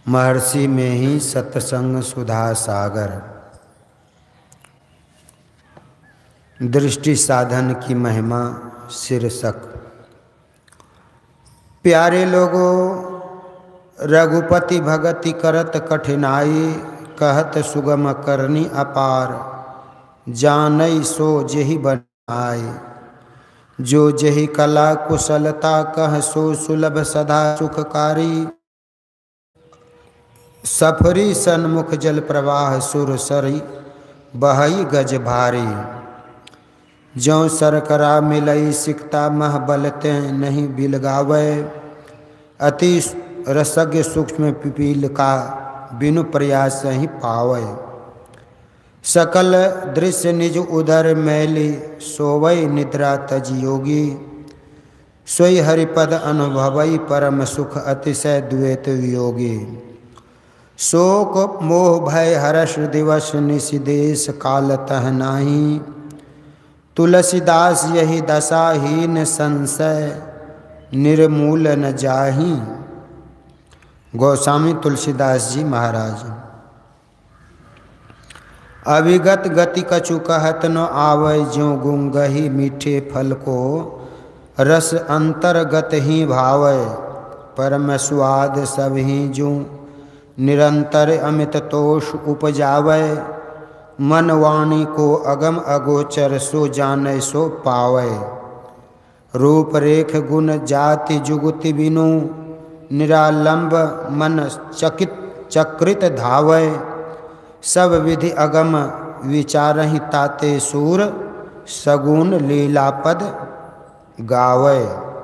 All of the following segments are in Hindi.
महर्षि में ही सत्संग सुधा सागर। दृष्टि साधन की महिमा शीर्षक। प्यारे लोगों, रघुपति भगति करत कठिनाई, कहत सुगम करनी अपार, जानई सो जेहि बनाए। जो जेहि कला कुशलता, कह सो सुलभ सदा सुखकारी। सफरी सन्मुख जल प्रवाह, सुर सरी बहई गज भारी। ज्यों सरकरा मिलई सिकता, मह बलते नहीं बिलगावे। अति रसज्ञ सूक्ष्म पिपील का, बिनु प्रयास ही पावे। सकल दृश्य निज उदर मैली, सोवई निद्रा तज योगी। सोई हरिपद अनुभवई, परम सुख अतिशय द्वैत वियोगी। शोक मोह भय हर्ष दिवस, निशिदेश काल तह नाही। तुलसीदास यही दशाहीन, संशय निर्मूल न जाहि। गोस्वामी तुलसीदास जी महाराज। अविगत गति कछु कहत न आवै, ज्यों गुंगही मीठे फल को, रस अंतर्गत ही भावै। परम स्वाद सब ही ज्यों, निरंतर अमित तोष उपजावै। मन वाणी को अगम अगोचर, सो जानै सो पावै। रूप रेख गुण जाति जुगति बिनु, निरालंब मन चकृत धावै। सब विधि अगम विचारहि ताते सूर, सगुन लीलापद गावै।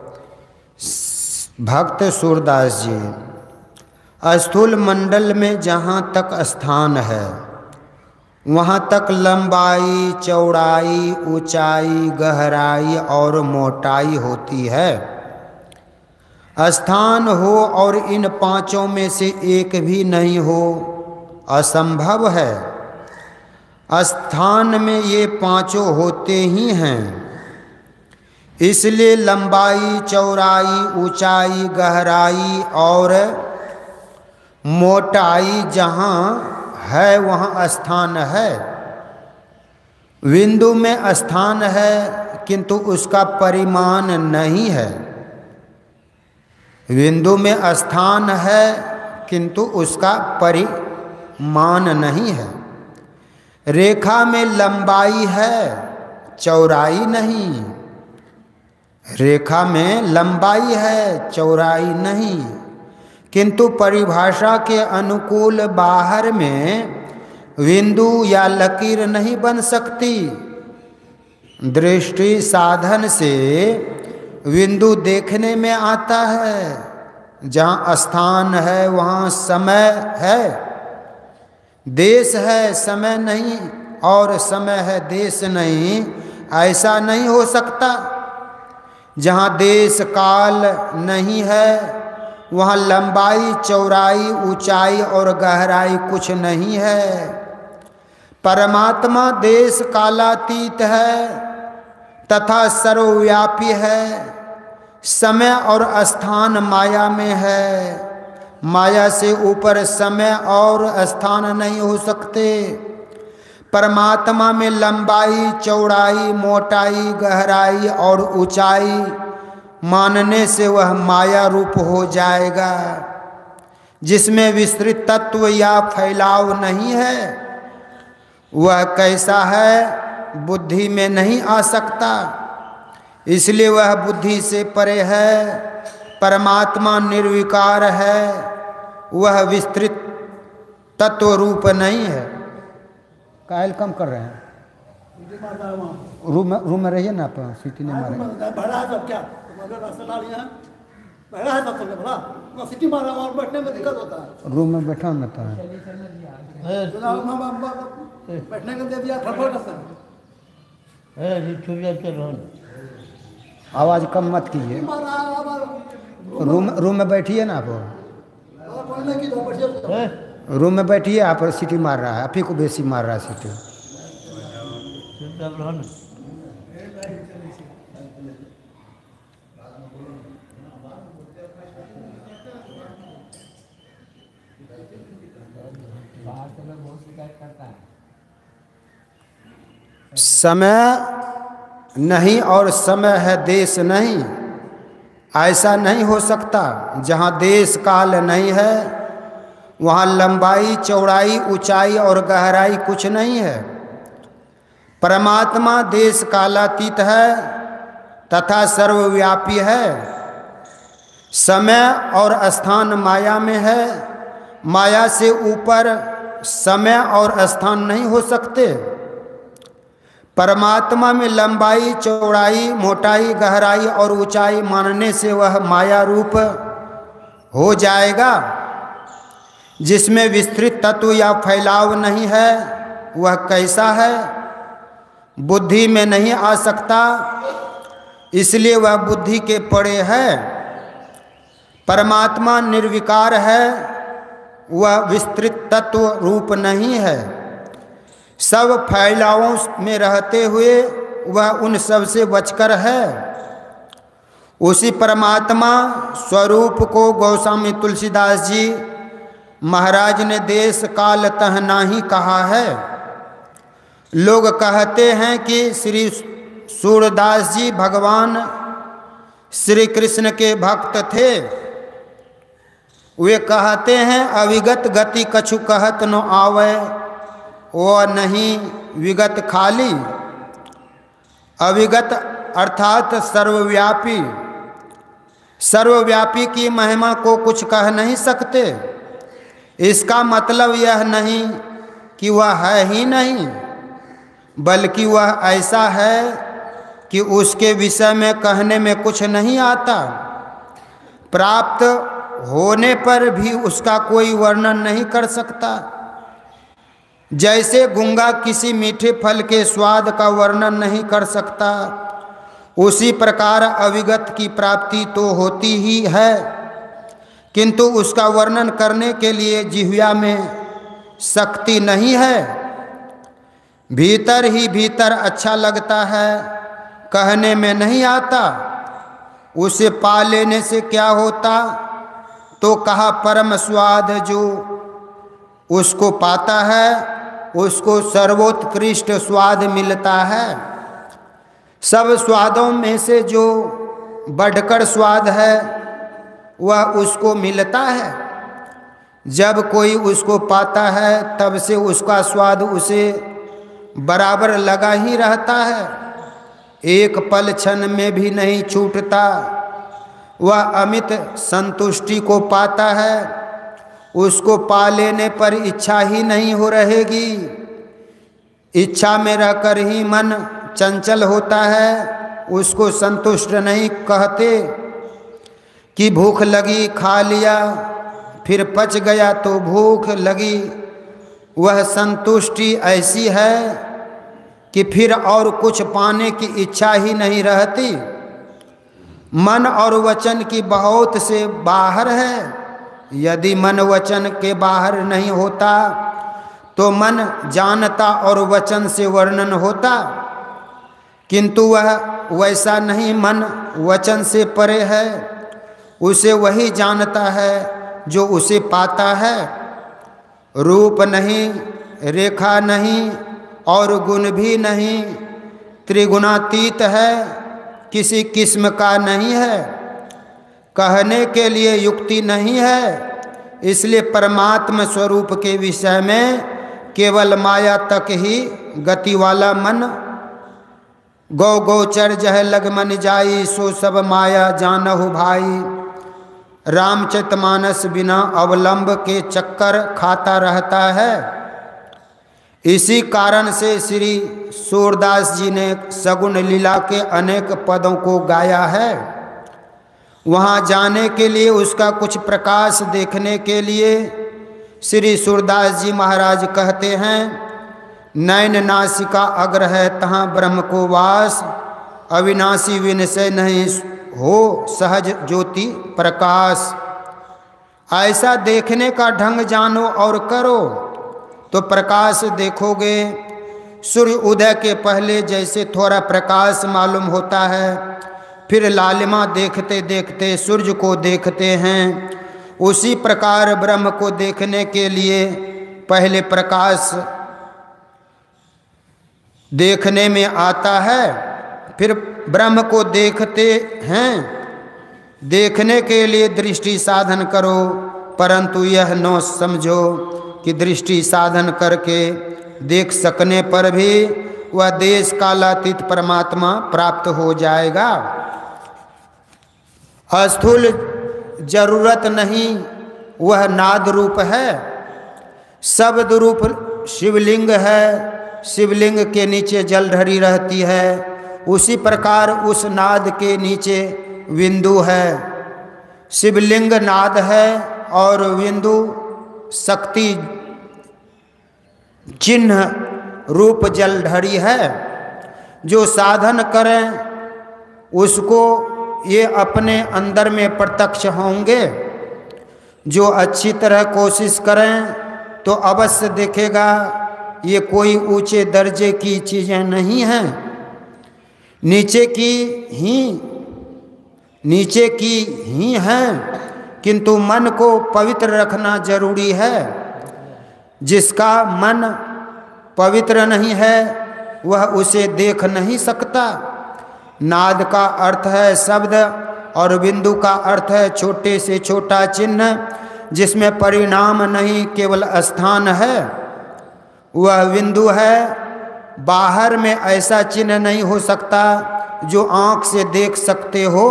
भक्त सूरदास जी। स्थूल मंडल में जहाँ तक स्थान है, वहाँ तक लंबाई चौड़ाई ऊंचाई गहराई और मोटाई होती है। स्थान हो और इन पांचों में से एक भी नहीं हो, असंभव है। स्थान में ये पांचों होते ही हैं। इसलिए लंबाई चौड़ाई ऊंचाई गहराई और मोटाई जहाँ है वहाँ स्थान है। बिंदु में स्थान है, किंतु उसका परिमाण नहीं है। बिंदु में स्थान है, किंतु उसका परिमाण नहीं है। रेखा में लंबाई है, चौड़ाई नहीं। रेखा में लंबाई है, चौड़ाई नहीं, किंतु परिभाषा के अनुकूल बाहर में बिंदु या लकीर नहीं बन सकती। दृष्टि साधन से बिंदु देखने में आता है। जहाँ स्थान है वहाँ समय है, देश है समय नहीं, और समय है देश नहीं, ऐसा नहीं हो सकता। जहाँ देश काल नहीं है, वहाँ लंबाई चौड़ाई ऊंचाई और गहराई कुछ नहीं है। परमात्मा देश कालातीत है तथा सर्वव्यापी है। समय और स्थान माया में है। माया से ऊपर समय और स्थान नहीं हो सकते। परमात्मा में लंबाई चौड़ाई मोटाई गहराई और ऊंचाई मानने से वह माया रूप हो जाएगा, जिसमें विस्तृत तत्व या फैलाव नहीं है। वह कैसा है, बुद्धि में नहीं आ सकता, इसलिए वह बुद्धि से परे है। परमात्मा निर्विकार है, वह विस्तृत तत्व रूप नहीं है। कायल कम कर रहे हैं, रूम में रहिए ना, आप सीटी नहीं मारे। सिटी मारा और बैठने में दिक्कत होता है। रूम में बैठा ना था, बैठने के दे दिया फटफट करता। आवाज़ कम मत कीजिए। रूम में बैठिए ना आप। रूम में बैठिए आप। सीटी मार रहा है, आप ही को बेसी मार रहा है सीटी। समय नहीं और समय है देश नहीं, ऐसा नहीं हो सकता। जहाँ देश काल नहीं है वहाँ लंबाई चौड़ाई ऊंचाई और गहराई कुछ नहीं है। परमात्मा देश कालातीत है तथा सर्वव्यापी है। समय और स्थान माया में है, माया से ऊपर समय और स्थान नहीं हो सकते। परमात्मा में लंबाई चौड़ाई मोटाई गहराई और ऊंचाई मानने से वह माया रूप हो जाएगा। जिसमें विस्तृत तत्व या फैलाव नहीं है वह कैसा है, बुद्धि में नहीं आ सकता, इसलिए वह बुद्धि के परे है। परमात्मा निर्विकार है, वह विस्तृत तत्व रूप नहीं है। सब फैलावों में रहते हुए वह उन सब से बचकर है। उसी परमात्मा स्वरूप को गोस्वामी तुलसीदास जी महाराज ने देश काल तह नाही कहा है। लोग कहते हैं कि श्री सूरदास जी भगवान श्री कृष्ण के भक्त थे। वे कहते हैं अविगत गति कछु कहत न आवे, वो नहीं विगत खाली। अविगत अर्थात सर्वव्यापी, सर्वव्यापी की महिमा को कुछ कह नहीं सकते। इसका मतलब यह नहीं कि वह है ही नहीं, बल्कि वह ऐसा है कि उसके विषय में कहने में कुछ नहीं आता। प्राप्त होने पर भी उसका कोई वर्णन नहीं कर सकता। जैसे गूंगा किसी मीठे फल के स्वाद का वर्णन नहीं कर सकता, उसी प्रकार अविगत की प्राप्ति तो होती ही है, किंतु उसका वर्णन करने के लिए जिह्वा में शक्ति नहीं है। भीतर ही भीतर अच्छा लगता है, कहने में नहीं आता। उसे पा लेने से क्या होता, तो कहा परम स्वाद जो उसको पाता है उसको सर्वोत्कृष्ट स्वाद मिलता है। सब स्वादों में से जो बढ़कर स्वाद है वह उसको मिलता है। जब कोई उसको पाता है तब से उसका स्वाद उसे बराबर लगा ही रहता है, एक पल क्षण में भी नहीं छूटता। वह अमित संतुष्टि को पाता है, उसको पा लेने पर इच्छा ही नहीं हो रहेगी। इच्छा में रहकर ही मन चंचल होता है, उसको संतुष्ट नहीं कहते। कि भूख लगी खा लिया, फिर पच गया तो भूख लगी। वह संतुष्टि ऐसी है कि फिर और कुछ पाने की इच्छा ही नहीं रहती। मन और वचन की बहुत से बाहर है। यदि मन वचन के बाहर नहीं होता तो मन जानता और वचन से वर्णन होता, किंतु वह वैसा नहीं, मन वचन से परे है। उसे वही जानता है जो उसे पाता है। रूप नहीं, रेखा नहीं और गुण भी नहीं, त्रिगुणातीत है, किसी किस्म का नहीं है, कहने के लिए युक्ति नहीं है। इसलिए परमात्म स्वरूप के विषय में केवल माया तक ही गति वाला मन गौ गोचर जह लग मन जाई, सो सब माया जानहु भाई। रामचरितमानस बिना अवलंब के चक्कर खाता रहता है। इसी कारण से श्री सूरदास जी ने सगुण लीला के अनेक पदों को गाया है। वहाँ जाने के लिए, उसका कुछ प्रकाश देखने के लिए श्री सूरदास जी महाराज कहते हैं, नैन नासिका अग्र है तहाँ ब्रह्म को वास, अविनाशी विनशय नहीं हो सहज ज्योति प्रकाश। ऐसा देखने का ढंग जानो और करो तो प्रकाश देखोगे। सूर्य उदय के पहले जैसे थोड़ा प्रकाश मालूम होता है, फिर लालिमा देखते देखते सूर्य को देखते हैं, उसी प्रकार ब्रह्म को देखने के लिए पहले प्रकाश देखने में आता है, फिर ब्रह्म को देखते हैं। देखने के लिए दृष्टि साधन करो, परंतु यह न समझो कि दृष्टि साधन करके देख सकने पर भी वह देश कालातीत परमात्मा प्राप्त हो जाएगा। स्थूल जरूरत नहीं, वह नाद रूप है। शब्द रूप शिवलिंग है, शिवलिंग के नीचे जलधरी रहती है। उसी प्रकार उस नाद के नीचे बिंदु है। शिवलिंग नाद है और बिंदु शक्ति चिन्ह रूप जलधरी है। जो साधन करें उसको ये अपने अंदर में प्रत्यक्ष होंगे। जो अच्छी तरह कोशिश करें तो अवश्य देखेगा ये कोई ऊंचे दर्जे की चीज़ें नहीं हैं, नीचे की ही हैं, किंतु मन को पवित्र रखना जरूरी है। जिसका मन पवित्र नहीं है वह उसे देख नहीं सकता। नाद का अर्थ है शब्द और बिंदु का अर्थ है छोटे से छोटा चिन्ह, जिसमें परिणाम नहीं केवल स्थान है। वह बिंदु है। बाहर में ऐसा चिन्ह नहीं हो सकता जो आँख से देख सकते हो।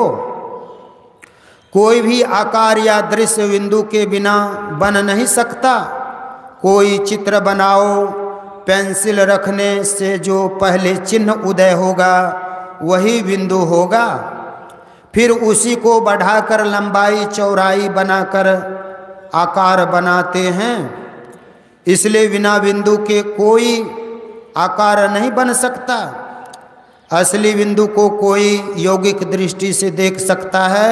कोई भी आकार या दृश्य बिंदु के बिना बन नहीं सकता। कोई चित्र बनाओ, पेंसिल रखने से जो पहले चिन्ह उदय होगा वही बिंदु होगा। फिर उसी को बढ़ाकर लंबाई चौड़ाई बनाकर आकार बनाते हैं। इसलिए बिना बिंदु के कोई आकार नहीं बन सकता। असली बिंदु को कोई यौगिक दृष्टि से देख सकता है।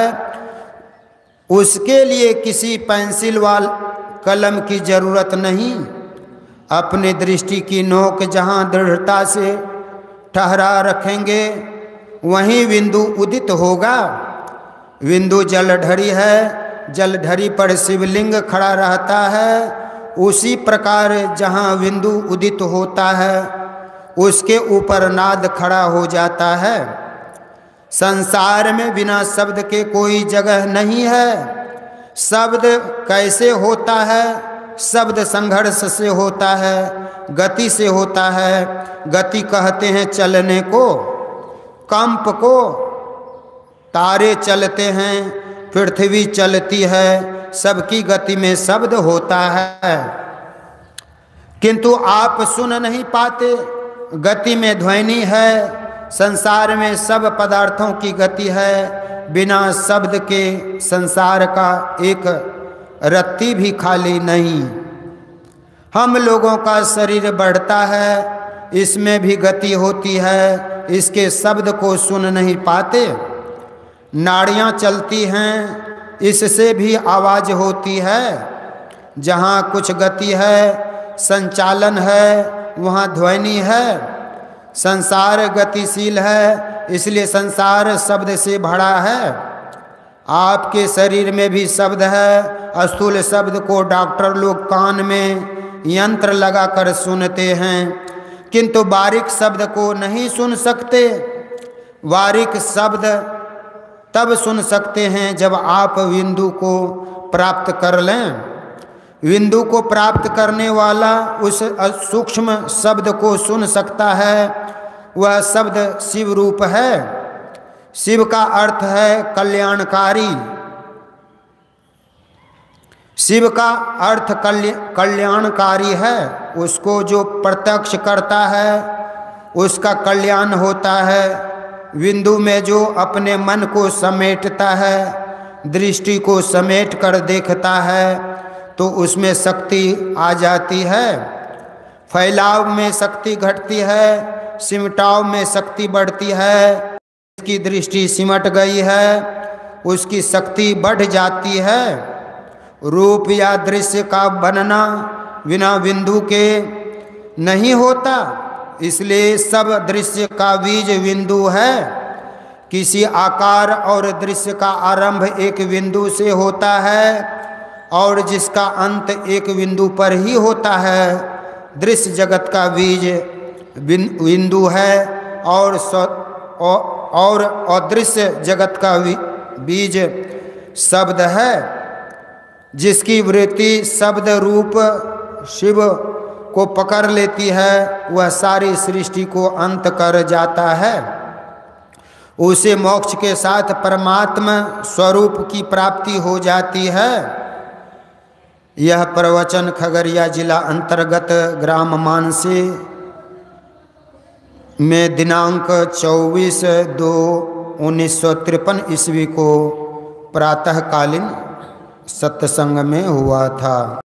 उसके लिए किसी पेंसिल वाल कलम की जरूरत नहीं। अपनी दृष्टि की नोक जहाँ दृढ़ता से ठहरा रखेंगे वहीं बिंदु उदित होगा। बिंदु जलधरी है, जलधरी पर शिवलिंग खड़ा रहता है। उसी प्रकार जहाँ बिंदु उदित होता है उसके ऊपर नाद खड़ा हो जाता है। संसार में बिना शब्द के कोई जगह नहीं है। शब्द कैसे होता है? शब्द संघर्ष से होता है, गति से होता है। गति कहते हैं चलने को, कंप को। तारे चलते हैं, पृथ्वी चलती है, सबकी गति में शब्द होता है, किंतु आप सुन नहीं पाते। गति में ध्वनि है। संसार में सब पदार्थों की गति है। बिना शब्द के संसार का एक रत्ती भी खाली नहीं। हम लोगों का शरीर बढ़ता है, इसमें भी गति होती है, इसके शब्द को सुन नहीं पाते। नाड़ियाँ चलती हैं, इससे भी आवाज़ होती है। जहाँ कुछ गति है, संचालन है, वहाँ ध्वनि है। संसार गतिशील है, इसलिए संसार शब्द से भरा है। आपके शरीर में भी शब्द है। स्थूल शब्द को डॉक्टर लोग कान में यंत्र लगाकर सुनते हैं, किंतु बारीक शब्द को नहीं सुन सकते। बारीक शब्द तब सुन सकते हैं जब आप बिंदु को प्राप्त कर लें। बिंदु को प्राप्त करने वाला उस सूक्ष्म शब्द को सुन सकता है। वह शब्द शिव रूप है। शिव का अर्थ है कल्याणकारी। शिव का अर्थ कल्याणकारी है। उसको जो प्रत्यक्ष करता है उसका कल्याण होता है। बिंदु में जो अपने मन को समेटता है, दृष्टि को समेट कर देखता है, तो उसमें शक्ति आ जाती है। फैलाव में शक्ति घटती है, सिमटाव में शक्ति बढ़ती है। जिसकी दृष्टि सिमट गई है उसकी शक्ति बढ़ जाती है। रूप या दृश्य का बनना बिना बिंदु के नहीं होता। इसलिए सब दृश्य का बीज बिंदु है। किसी आकार और दृश्य का आरंभ एक बिंदु से होता है और जिसका अंत एक बिंदु पर ही होता है। दृश्य जगत का बीज बिंदु है और अदृश्य जगत का बीज शब्द है। जिसकी वृत्ति शब्द रूप शिव को पकड़ लेती है वह सारी सृष्टि को अंत कर जाता है। उसे मोक्ष के साथ परमात्मा स्वरूप की प्राप्ति हो जाती है। यह प्रवचन खगड़िया जिला अंतर्गत ग्राम मानसी में दिनांक 24/2/1953 ईस्वी को प्रातःकालीन सत्संग में हुआ था।